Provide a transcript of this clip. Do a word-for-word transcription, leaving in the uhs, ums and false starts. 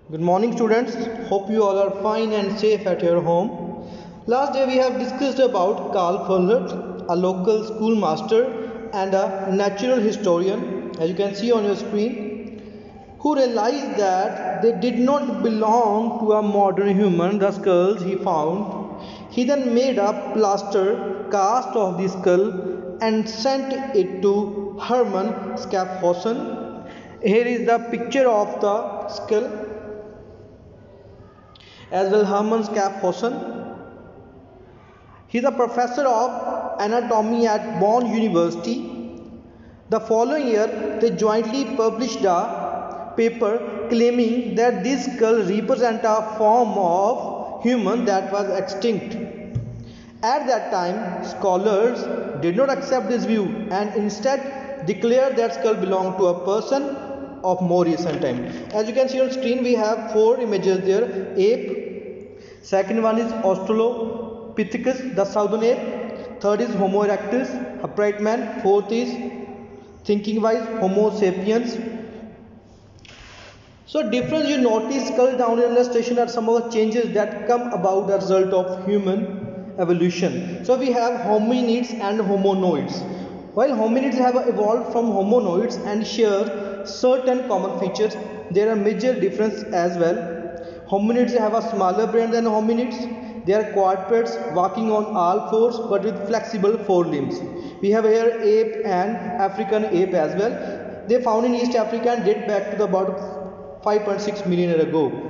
Good morning, students. Hope you all are fine and safe at your home. Last day we have discussed about Karl Fullert, a local schoolmaster and a natural historian, as you can see on your screen, who realized that they did not belong to a modern human, the skulls he found. He then made a plaster cast of the skull and sent it to Hermann Schaffhausen. Here is the picture of the skull as well. Hermann Schaffhausen. He is a professor of anatomy at Bonn University. The following year, they jointly published a paper claiming that this skull represents a form of human that was extinct. At that time, scholars did not accept this view and instead declared that skull belonged to a person of more recent time. As you can see on screen, we have four images there. Ape, second one is Australopithecus, the southern ape. Third is Homo erectus, upright man. Fourth is thinking wise Homo sapiens. So difference you notice skull down illustration are some of the changes that come about as a result of human evolution. So we have hominids and homonoids. While hominids have evolved from homonoids and share certain common features, there are major differences as well. Hominids have a smaller brain than hominids. They are quadrupeds walking on all fours but with flexible forelimbs. We have here ape and African ape as well. They found in East Africa and date back to the about five point six million years ago.